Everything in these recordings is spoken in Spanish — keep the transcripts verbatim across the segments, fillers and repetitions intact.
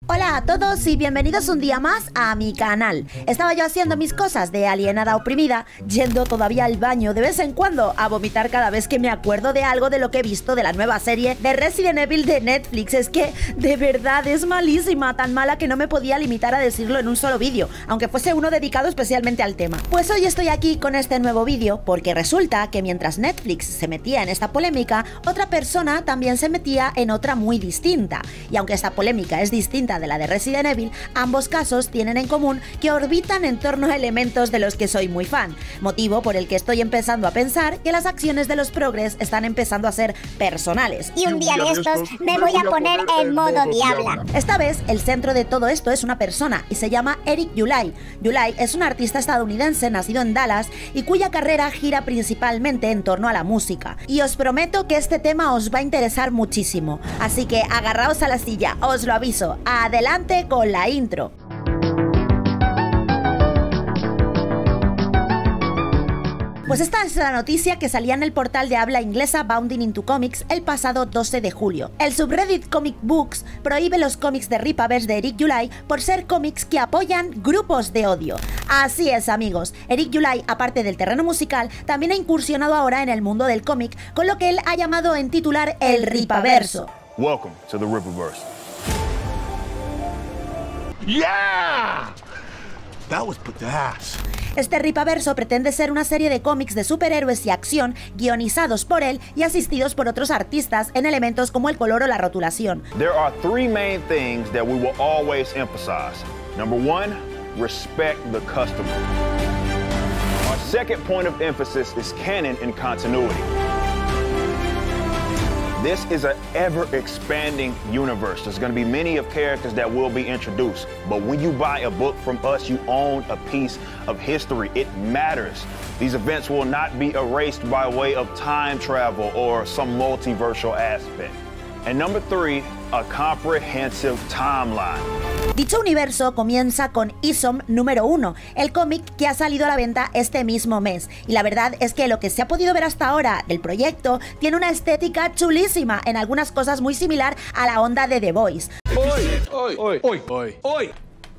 Hola a todos y bienvenidos un día más a mi canal. Estaba yo haciendo mis cosas de alienada oprimida, yendo todavía al baño de vez en cuando a vomitar cada vez que me acuerdo de algo de lo que he visto de la nueva serie de Resident Evil de Netflix. Es que de verdad es malísima, tan mala que no me podía limitar a decirlo en un solo vídeo, aunque fuese uno dedicado especialmente al tema. Pues hoy estoy aquí con este nuevo vídeo porque resulta que mientras Netflix se metía en esta polémica, otra persona también se metía en otra muy distinta. Y aunque esta polémica es distinta de la de Resident Evil, ambos casos tienen en común que orbitan en torno a elementos de los que soy muy fan, motivo por el que estoy empezando a pensar que las acciones de los progres están empezando a ser personales. Y un día de estos me voy a poner en modo diabla. Esta vez el centro de todo esto es una persona y se llama Eric July. July es un artista estadounidense nacido en Dallas y cuya carrera gira principalmente en torno a la música. Y os prometo que este tema os va a interesar muchísimo, así que agarraos a la silla, os lo aviso. Adelante con la intro. Pues esta es la noticia que salía en el portal de habla inglesa Bounding into Comics el pasado doce de julio. El subreddit Comic Books prohíbe los cómics de Ripaverse de Eric July por ser cómics que apoyan grupos de odio. Así es, amigos, Eric July, aparte del terreno musical, también ha incursionado ahora en el mundo del cómic, con lo que él ha llamado en titular el Ripaverso. Welcome to the Ripaverse. Yeah! That was badass. Este Ripaverso pretende ser una serie de cómics de superhéroes y acción guionizados por él y asistidos por otros artistas en elementos como el color o la rotulación. There are three main things that we will always emphasize. Number one, respect the customer. Our second point of emphasis is canon and continuity. This is an ever-expanding universe. There's going to be many of characters that will be introduced. But when you buy a book from us, you own a piece of history. It matters. These events will not be erased by way of time travel or some multiversal aspect. And number three, a comprehensive timeline. Dicho universo comienza con Isom número uno, el cómic que ha salido a la venta este mismo mes. Y la verdad es que lo que se ha podido ver hasta ahora del proyecto tiene una estética chulísima, en algunas cosas muy similar a la onda de The Boys. Hoy, hoy, hoy, hoy, hoy.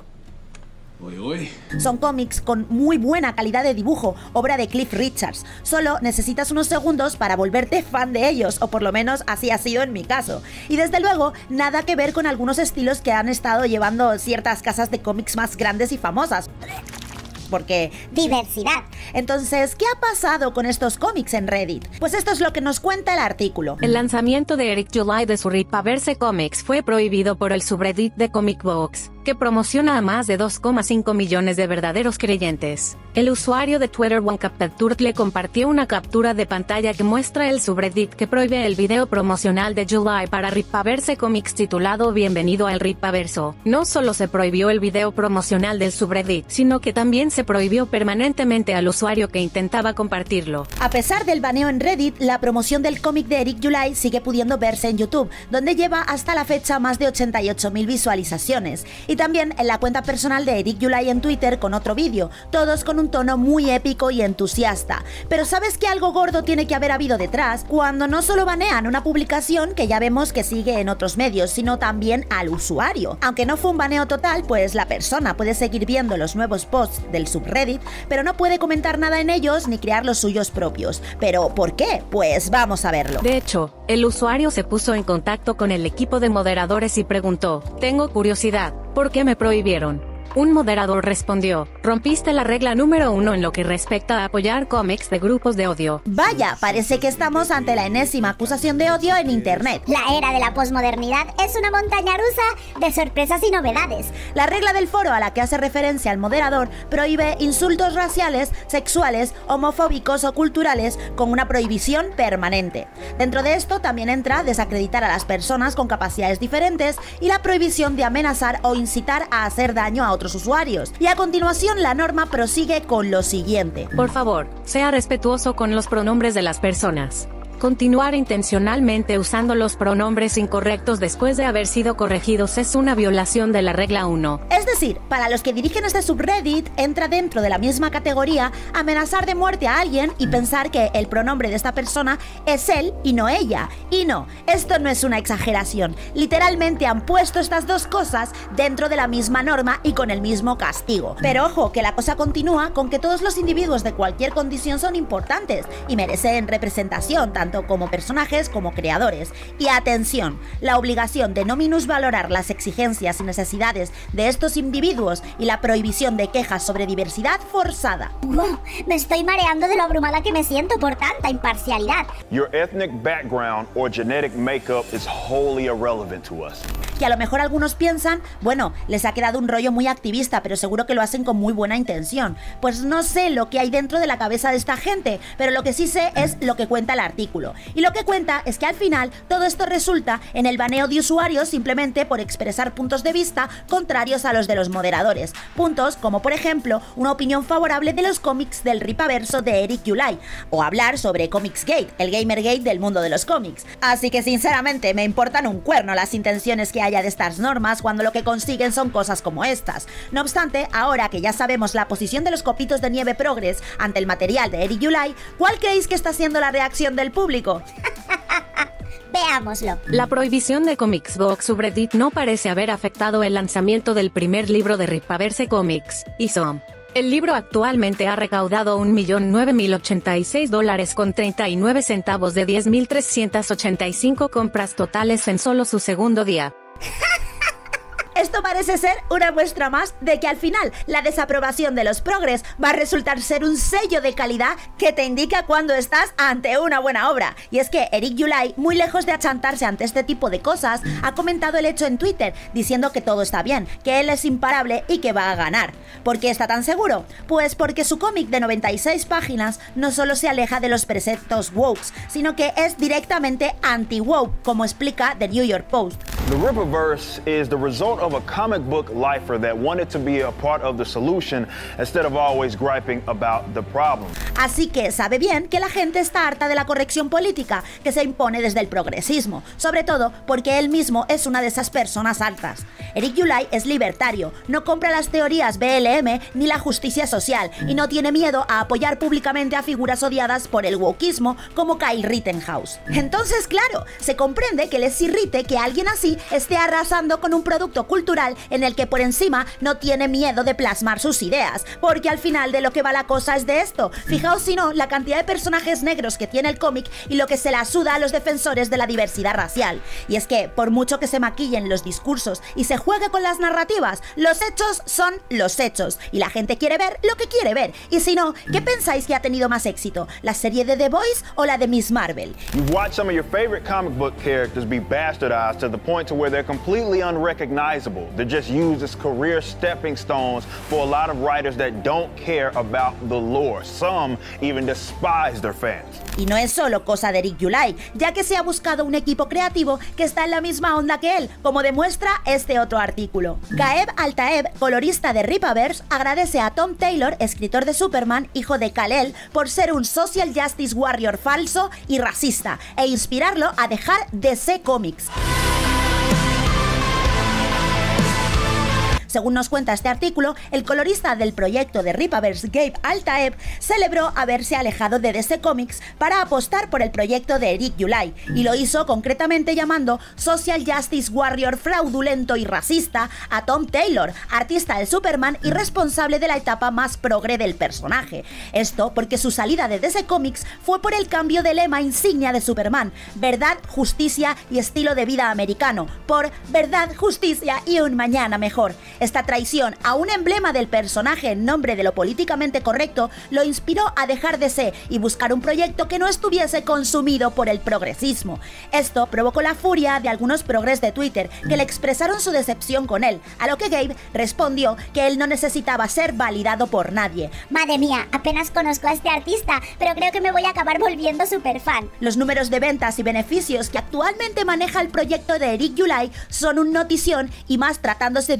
Uy, uy. Son cómics con muy buena calidad de dibujo, obra de Cliff Richards. Solo necesitas unos segundos para volverte fan de ellos, o por lo menos así ha sido en mi caso. Y desde luego, nada que ver con algunos estilos que han estado llevando ciertas casas de cómics más grandes y famosas. Porque diversidad. Entonces, ¿qué ha pasado con estos cómics en Reddit? Pues esto es lo que nos cuenta el artículo. El lanzamiento de Eric July de su Ripaverse Comics fue prohibido por el subreddit de Comic Books, que promociona a más de dos coma cinco millones de verdaderos creyentes. El usuario de Twitter OneCapTurt le compartió una captura de pantalla que muestra el subreddit que prohíbe el video promocional de July para Ripaverse Comics titulado Bienvenido al Ripaverso. No solo se prohibió el video promocional del subreddit, sino que también se prohibió permanentemente al usuario que intentaba compartirlo. A pesar del baneo en Reddit, la promoción del cómic de Eric July sigue pudiendo verse en YouTube, donde lleva hasta la fecha más de ochenta y ocho mil visualizaciones. Y también en la cuenta personal de Eric July en Twitter con otro vídeo, todos con un tono muy épico y entusiasta. Pero ¿sabes que algo gordo tiene que haber habido detrás? Cuando no solo banean una publicación que ya vemos que sigue en otros medios, sino también al usuario. Aunque no fue un baneo total, pues la persona puede seguir viendo los nuevos posts del subreddit, pero no puede comentar nada en ellos ni crear los suyos propios. ¿Pero por qué? Pues vamos a verlo. De hecho, el usuario se puso en contacto con el equipo de moderadores y preguntó: tengo curiosidad, ¿por qué me prohibieron? Un moderador respondió: rompiste la regla número uno en lo que respecta a apoyar cómics de grupos de odio. Vaya, parece que estamos ante la enésima acusación de odio en internet. La era de la posmodernidad es una montaña rusa de sorpresas y novedades. La regla del foro a la que hace referencia el moderador prohíbe insultos raciales, sexuales, homofóbicos o culturales con una prohibición permanente. Dentro de esto también entra desacreditar a las personas con capacidades diferentes y la prohibición de amenazar o incitar a hacer daño a otros usuarios. Y a continuación la norma prosigue con lo siguiente: por favor, sea respetuoso con los pronombres de las personas. Continuar intencionalmente usando los pronombres incorrectos después de haber sido corregidos es una violación de la regla uno. Es decir, para los que dirigen este subreddit, entra dentro de la misma categoría amenazar de muerte a alguien y pensar que el pronombre de esta persona es él y no ella. Y no, esto no es una exageración. Literalmente han puesto estas dos cosas dentro de la misma norma y con el mismo castigo. Pero ojo, que la cosa continúa con que todos los individuos de cualquier condición son importantes y merecen representación, tanto como personajes como creadores. Y atención, la obligación de no minusvalorar las exigencias y necesidades de estos individuos y la prohibición de quejas sobre diversidad forzada. Wow, me estoy mareando de lo abrumada que me siento por tanta imparcialidad. Your ethnic background or genetic makeup is wholly irrelevant to us. Que a lo mejor algunos piensan, bueno, les ha quedado un rollo muy activista, pero seguro que lo hacen con muy buena intención. Pues no sé lo que hay dentro de la cabeza de esta gente, pero lo que sí sé es lo que cuenta el artículo. Y lo que cuenta es que al final todo esto resulta en el baneo de usuarios simplemente por expresar puntos de vista contrarios a los de los moderadores. Puntos como, por ejemplo, una opinión favorable de los cómics del Ripaverso de Eric July, o hablar sobre Comicsgate, el Gamergate del mundo de los cómics. Así que sinceramente me importan un cuerno las intenciones que haya de estas normas cuando lo que consiguen son cosas como estas. No obstante, ahora que ya sabemos la posición de los copitos de nieve progres ante el material de Eric July, ¿cuál creéis que está siendo la reacción del público? Veámoslo. La prohibición de Comicsbox subreddit no parece haber afectado el lanzamiento del primer libro de Ripaverse Comics, y Som. El libro actualmente ha recaudado un millón nueve mil ochenta y seis dólares con treinta y nueve centavos de diez mil trescientas ochenta y cinco compras totales en solo su segundo día. Esto parece ser una muestra más de que al final la desaprobación de los progres va a resultar ser un sello de calidad que te indica cuando estás ante una buena obra. Y es que Eric July, muy lejos de achantarse ante este tipo de cosas, ha comentado el hecho en Twitter, diciendo que todo está bien, que él es imparable y que va a ganar. ¿Por qué está tan seguro? Pues porque su cómic de noventa y seis páginas no solo se aleja de los preceptos woke, sino que es directamente anti-woke, como explica The New York Post. The Ripaverse is the result of a comic book lifer that wanted to be a part of the solution instead of always griping about the problem. Así que sabe bien que la gente está harta de la corrección política que se impone desde el progresismo, sobre todo porque él mismo es una de esas personas altas. Eric July es libertario, no compra las teorías B L M ni la justicia social y no tiene miedo a apoyar públicamente a figuras odiadas por el wokeismo como Kyle Rittenhouse. Entonces, claro, se comprende que les irrite que alguien así esté arrasando con un producto cultural en el que por encima no tiene miedo de plasmar sus ideas, porque al final de lo que va la cosa es de esto. Fijaos si no la cantidad de personajes negros que tiene el cómic y lo que se la suda a los defensores de la diversidad racial. Y es que por mucho que se maquillen los discursos y se juegue con las narrativas, los hechos son los hechos y la gente quiere ver lo que quiere ver. Y si no, ¿qué pensáis que ha tenido más éxito? ¿La serie de The Boys o la de Miss Marvel? You've watched some of your favorite comic book characters be bastardized to the point to where they're completely unrecognizable. They're just used as career stepping stones for a lot of writers that don't care about the lore. Some even despise their fans. Y no es solo cosa de Eric July, ya que se ha buscado un equipo creativo que está en la misma onda que él, como demuestra este otro artículo. Gaeb Altaeb, colorista de Ripaverse, agradece a Tom Taylor, escritor de Superman, hijo de Kal-El, por ser un social justice warrior falso y racista, e inspirarlo a dejar D C Comics. Según nos cuenta este artículo, el colorista del proyecto de Ripaverse, Gabe Altaeb, celebró haberse alejado de D C Comics para apostar por el proyecto de Eric July, y lo hizo concretamente llamando Social Justice Warrior fraudulento y racista a Tom Taylor, artista de Superman y responsable de la etapa más progre del personaje. Esto porque su salida de D C Comics fue por el cambio de lema insignia de Superman: verdad, justicia y estilo de vida americano, por verdad, justicia y un mañana mejor. Esta traición a un emblema del personaje en nombre de lo políticamente correcto lo inspiró a dejar D C y buscar un proyecto que no estuviese consumido por el progresismo. Esto provocó la furia de algunos progres de Twitter que le expresaron su decepción con él, a lo que Gabe respondió que él no necesitaba ser validado por nadie. Madre mía, apenas conozco a este artista, pero creo que me voy a acabar volviendo súper fan. Los números de ventas y beneficios que actualmente maneja el proyecto de Eric July son un notición, y más tratándose de una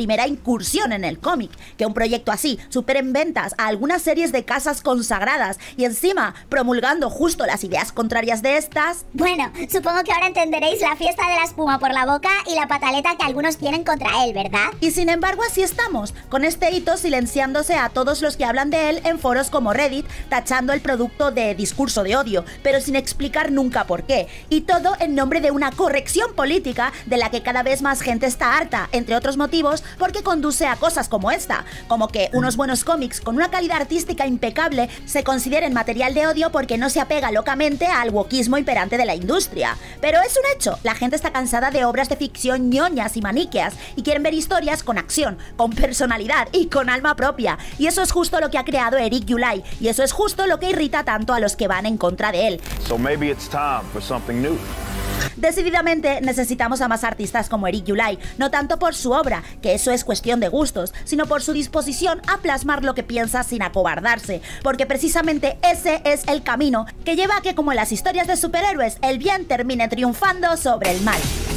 primera incursión en el cómic. Que un proyecto así supere en ventas a algunas series de casas consagradas y encima promulgando justo las ideas contrarias de estas... Bueno, supongo que ahora entenderéis la fiesta de la espuma por la boca y la pataleta que algunos tienen contra él, ¿verdad? Y sin embargo así estamos, con este hito silenciándose a todos los que hablan de él en foros como Reddit, tachando el producto de discurso de odio, pero sin explicar nunca por qué. Y todo en nombre de una corrección política de la que cada vez más gente está harta, entre otros motivos, porque conduce a cosas como esta, como que unos buenos cómics con una calidad artística impecable se consideren material de odio porque no se apega locamente al wokismo imperante de la industria. Pero es un hecho, la gente está cansada de obras de ficción ñoñas y maniqueas y quieren ver historias con acción, con personalidad y con alma propia. Y eso es justo lo que ha creado Eric July, y eso es justo lo que irrita tanto a los que van en contra de él. So maybe it's time for something new. Decididamente necesitamos a más artistas como Eric July, no tanto por su obra, que eso es cuestión de gustos, sino por su disposición a plasmar lo que piensa sin acobardarse, porque precisamente ese es el camino que lleva a que, como en las historias de superhéroes, el bien termine triunfando sobre el mal.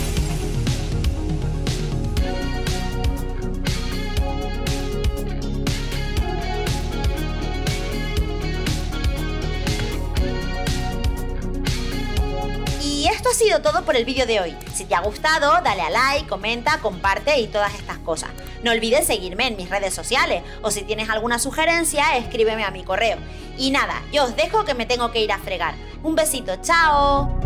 Y esto ha sido todo por el vídeo de hoy. Si te ha gustado, dale a like, comenta, comparte y todas estas cosas. No olvides seguirme en mis redes sociales, o si tienes alguna sugerencia, escríbeme a mi correo. Y nada, yo os dejo que me tengo que ir a fregar. Un besito, chao.